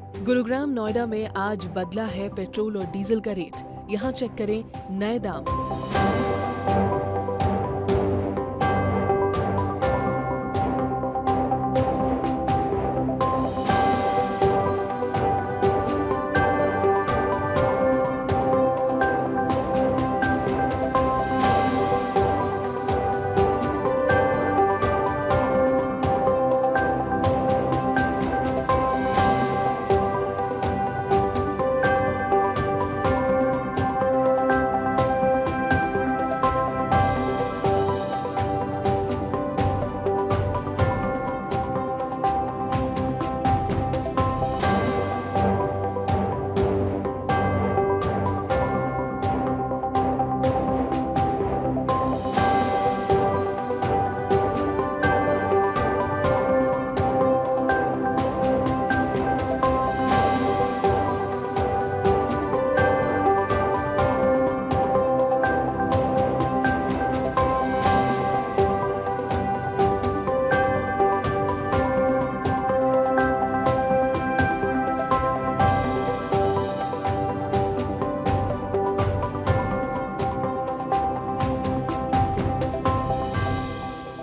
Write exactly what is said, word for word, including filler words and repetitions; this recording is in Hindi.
गुरुग्राम नोएडा में आज बदला है पेट्रोल और डीजल का रेट। यहाँ चेक करें नए दाम।